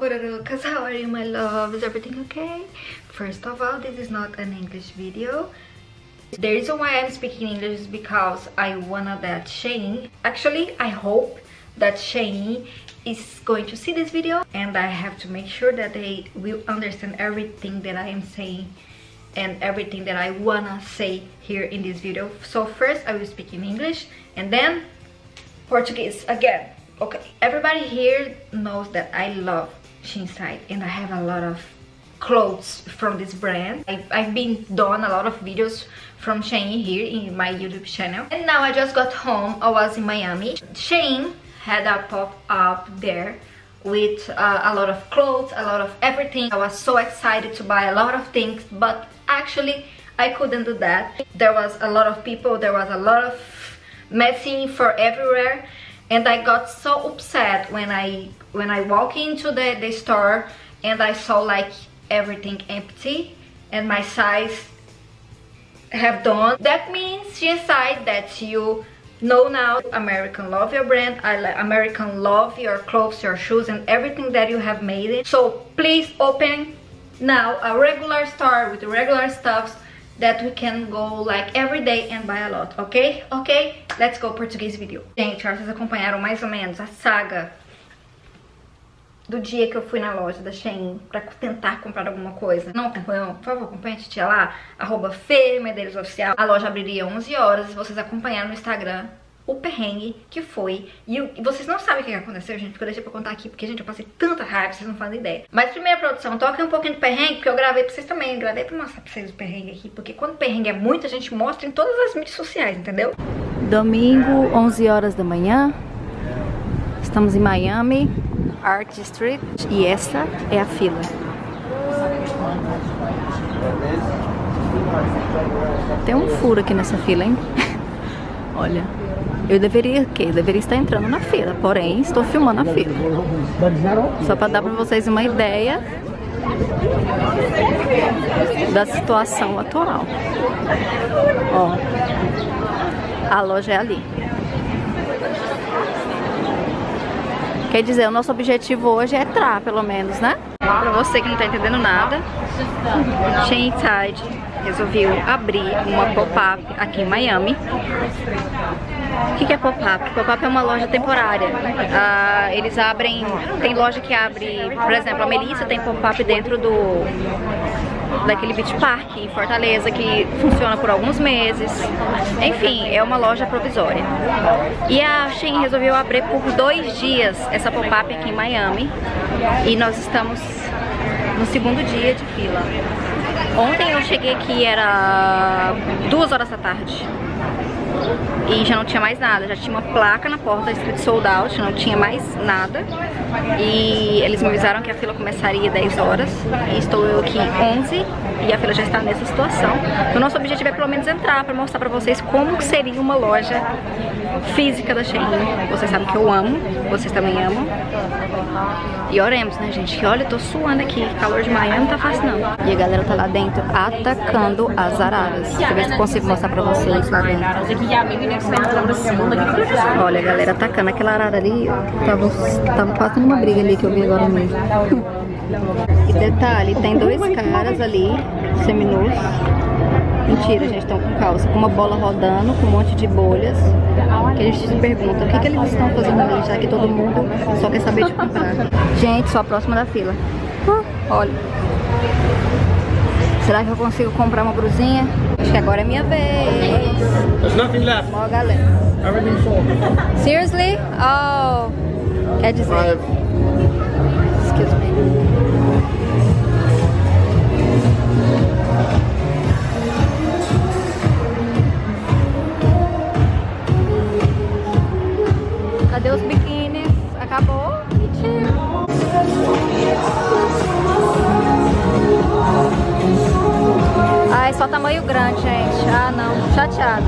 Pururucas, how are you, my love? Is everything okay? First of all, this is not an English video. The reason why I'm speaking English is because I wanted that Shein, actually I hope that Shein is going to see this video, and I have to make sure that they will understand everything that I am saying and everything that I wanna say here in this video. So first I will speak in English and then Portuguese again. Okay, everybody here knows that I love Shein site and I have a lot of clothes from this brand. I've been doing a lot of videos from Shein here in my YouTube channel, and now I just got home. I was in Miami. Shein had a pop-up there with a lot of clothes, a lot of everything. I was so excited to buy a lot of things, but actually I couldn't do that. There was a lot of people, there was a lot of messing for everywhere, and I got so upset when I walk into the store and I saw like everything empty and my size have done. That means inside that you know now American love your brand, American love your clothes, your shoes, and everything that you have made it. So please open now a regular store with regular stuffs that we can go like every day and buy a lot, ok? Ok? Let's go, português vídeo. Gente, vocês acompanharam mais ou menos a saga do dia que eu fui na loja da Shein pra tentar comprar alguma coisa. Não acompanhou? Por favor, acompanhe a titia lá, @FeMedeiros_Oficial. A loja abriria 11 horas e vocês acompanharam no Instagram o perrengue que foi. E vocês não sabem o que aconteceu, gente, porque eu deixei pra contar aqui, porque, gente, eu passei tanta raiva, vocês não fazem ideia. Mas primeiro, produção, toca um pouquinho do perrengue, porque eu gravei pra vocês também. Eu gravei pra mostrar pra vocês o perrengue aqui, porque quando o perrengue é muito, a gente mostra em todas as mídias sociais, entendeu? Domingo, 11 horas da manhã. Estamos em Miami, Art Street, e essa é a fila. Tem um furo aqui nessa fila, hein? Olha, eu deveria estar entrando na fila, porém estou filmando a fila. Só para dar para vocês uma ideia da situação atual. Ó, a loja é ali. Quer dizer, o nosso objetivo hoje é entrar, pelo menos, né? Pra você que não tá entendendo nada, Shein Tide resolveu abrir uma pop-up aqui em Miami. O que é pop-up? Pop-up é uma loja temporária. Eles abrem... Tem loja que abre... Por exemplo, a Melissa tem pop-up dentro daquele beach park em Fortaleza, que funciona por alguns meses. Enfim, é uma loja provisória. E a Shein resolveu abrir por 2 dias essa pop-up aqui em Miami. E nós estamos no segundo dia de fila. Ontem eu cheguei aqui, era 2 horas da tarde. E já não tinha mais nada, já tinha uma placa na porta escrito sold out, não tinha mais nada. E eles me avisaram que a fila começaria 10 horas. E estou eu aqui 11 e a fila já está nessa situação. O nosso objetivo é pelo menos entrar para mostrar para vocês como seria uma loja física da Shein. Vocês sabem que eu amo, vocês também amam. E oremos, né, gente? Que olha, eu tô suando aqui, calor de Miami não tá fácil não. E a galera tá lá dentro atacando as araras. Deixa eu ver se consigo mostrar pra vocês lá dentro. Olha, a galera atacando aquela arara ali. Tava quase numa briga ali que eu vi agora mesmo. E detalhe, tem 2 caras ali, seminus. Mentira, gente, estão com calça, com uma bola rodando, com um monte de bolhas. Que a gente se pergunta, o que eles estão fazendo ali, já que todo mundo só quer saber de comprar. Gente, sou a próxima da fila. Olha. Será que eu consigo comprar uma brusinha? Acho que agora é minha vez. There's nothing left. Ó, galera. Everything's sold. Seriously? Oh. Quer dizer... Excuse me. Cadê os biquínis? Acabou? Mentira. Ai, só tamanho grande, gente. Ah, não. Chateada.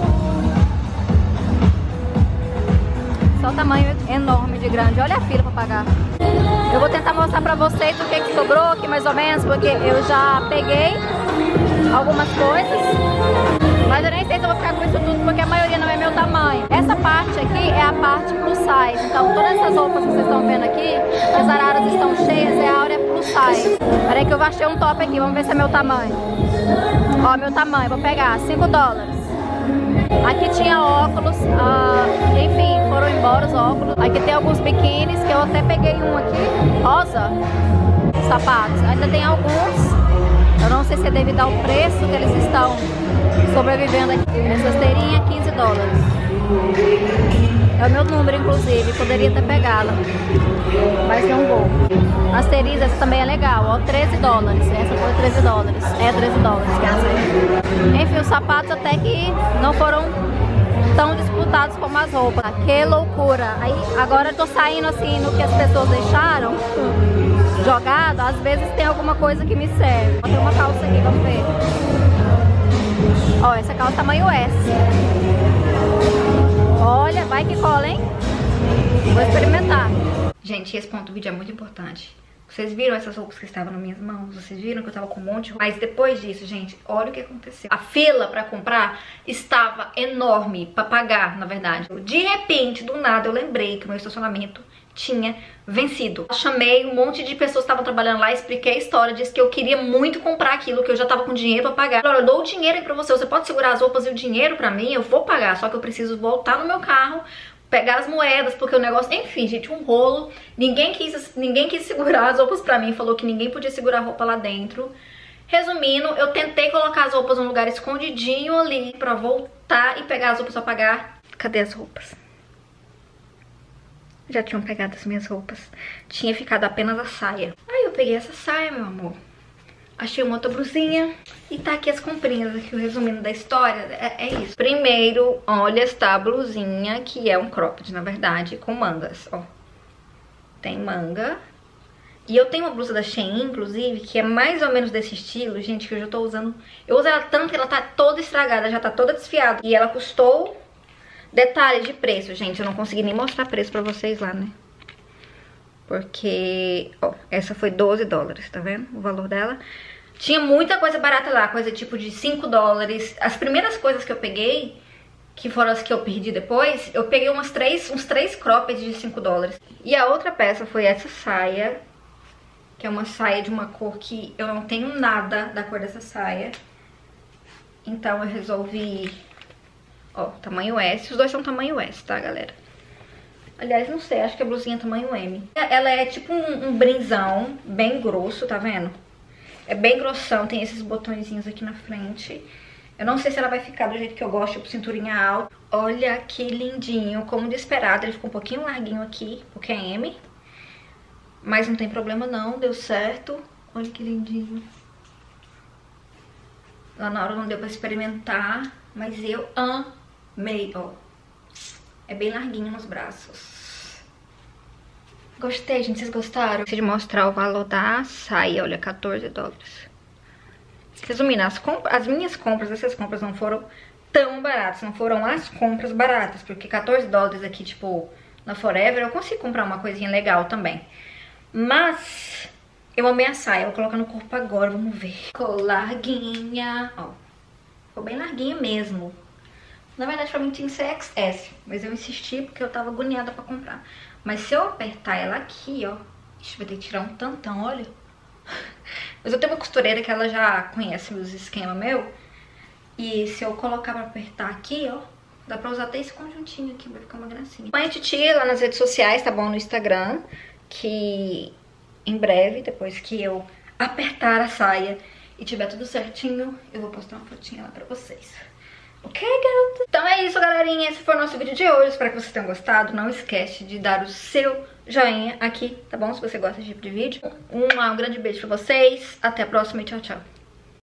Só tamanho enorme de grande. Olha a fila pra pagar. Eu vou tentar mostrar pra vocês o que sobrou aqui, mais ou menos, porque eu já peguei algumas coisas. Mas eu nem sei se eu vou ficar com isso tudo, porque a maioria não é meu tamanho. Essa parte aqui é a parte plus size. Então todas essas roupas que vocês estão vendo aqui, que as araras estão cheias, é a área plus size. Peraí que eu achei um top aqui, vamos ver se é meu tamanho. Ó, meu tamanho, vou pegar, $5. Aqui tinha óculos, enfim, foram embora os óculos. Aqui tem alguns biquínis, que eu até peguei um aqui, rosa, sapatos. Ainda tem alguns, eu não sei se é devido ao preço que eles estão sobrevivendo aqui. Essa esteirinha, $15. É o meu número, inclusive, poderia ter pegado, mas não vou. As teris, essa também é legal, ó, $13. Essa foi $13. É $13, quer dizer. Enfim, os sapatos até que não foram tão disputados como as roupas. Que loucura. Aí, agora eu tô saindo assim no que as pessoas deixaram jogado. Às vezes tem alguma coisa que me serve. Tem uma calça aqui, vamos ver. Ó, essa calça tamanho S. Olha, vai que cola, hein? Vou experimentar. Gente, esse ponto do vídeo é muito importante. Vocês viram essas roupas que estavam nas minhas mãos? Vocês viram que eu tava com um monte de roupa? Mas depois disso, gente, olha o que aconteceu. A fila pra comprar estava enorme, pra pagar, na verdade. De repente, do nada, eu lembrei que o meu estacionamento tinha vencido. Eu chamei, um monte de pessoas que estavam trabalhando lá, expliquei a história, disse que eu queria muito comprar aquilo, que eu já tava com dinheiro pra pagar. Olha, eu dou o dinheiro aí pra você, você pode segurar as roupas e o dinheiro pra mim, eu vou pagar, só que eu preciso voltar no meu carro, pegar as moedas, porque o negócio... Enfim, gente, um rolo. Ninguém quis segurar as roupas pra mim, falou que ninguém podia segurar a roupa lá dentro. Resumindo, eu tentei colocar as roupas num lugar escondidinho ali pra voltar e pegar as roupas pra pagar. Cadê as roupas? Já tinham pegado as minhas roupas. Tinha ficado apenas a saia. Aí eu peguei essa saia, meu amor. Achei uma outra blusinha. E tá aqui as comprinhas, aqui o resumindo da história. É isso. Primeiro, olha esta blusinha, que é um cropped, na verdade, com mangas, ó. Tem manga. E eu tenho uma blusa da Shein, inclusive, que é mais ou menos desse estilo, gente, que eu já tô usando. Eu uso ela tanto que ela tá toda estragada, já tá toda desfiada. E ela custou... Detalhe de preço, gente, eu não consegui nem mostrar preço pra vocês lá, né? Porque, ó, essa foi $12, tá vendo? O valor dela. Tinha muita coisa barata lá, coisa tipo de $5. As primeiras coisas que eu peguei, que foram as que eu perdi depois, eu peguei uns três cropped de $5. E a outra peça foi essa saia, que é uma saia de uma cor que eu não tenho nada da cor dessa saia. Então eu resolvi... Ó, tamanho S. Os dois são tamanho S, tá, galera? Aliás, não sei, acho que a blusinha é tamanho M. Ela é tipo um brinzão bem grosso, tá vendo? É bem grossão, tem esses botõezinhos aqui na frente. Eu não sei se ela vai ficar do jeito que eu gosto, tipo cinturinha alta. Olha que lindinho, como de esperado. Ele ficou um pouquinho larguinho aqui, porque é M. Mas não tem problema não, deu certo. Olha que lindinho. Lá na hora não deu pra experimentar, mas eu amei, ó. É bem larguinho nos braços. Gostei, gente. Vocês gostaram? Preciso mostrar o valor da saia. Olha, $14. Resumindo, as minhas compras, essas compras não foram tão baratas. Não foram as compras baratas. Porque $14 aqui, tipo, na Forever, eu consigo comprar uma coisinha legal também. Mas eu amei a saia. Vou colocar no corpo agora, vamos ver. Ficou larguinha, ó. Ficou bem larguinha mesmo. Na verdade, pra mim tinha que ser XS, mas eu insisti porque eu tava agoniada pra comprar. Mas se eu apertar ela aqui, ó... Ixi, vai ter que tirar um tantão, olha. Mas eu tenho uma costureira que ela já conhece os esquemas meu. E se eu colocar pra apertar aqui, ó... Dá pra usar até esse conjuntinho aqui, vai ficar uma gracinha. Põe a titia lá nas redes sociais, tá bom? No Instagram. Que em breve, depois que eu apertar a saia e tiver tudo certinho, eu vou postar uma fotinha lá pra vocês. Ok, garoto? Então é isso, galerinha. Esse foi o nosso vídeo de hoje. Espero que vocês tenham gostado. Não esquece de dar o seu joinha aqui, tá bom? Se você gosta desse tipo de vídeo. Um grande beijo pra vocês. Até a próxima e tchau, tchau.